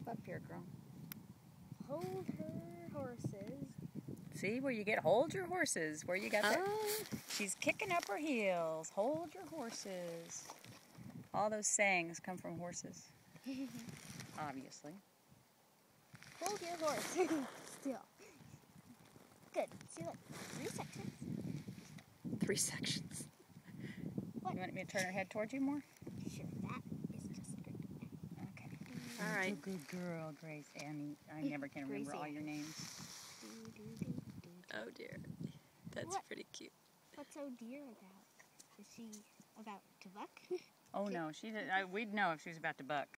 up here, girl. Hold her horses. See, where you get hold your horses. Where you got that? She's kicking up her heels. Hold your horses. All those sayings come from horses. Obviously. Hold your horse. Still. Good. See, look. 3 sections. 3 sections. What? You want me to turn her head towards you more? Sure. That is just great. Okay. All right. You're a good girl, Grace Annie. I never can remember all your names. Oh dear. That's What? pretty cute. What's so dear about? Is she about to buck? Oh no, she did. We'd know if she was about to buck.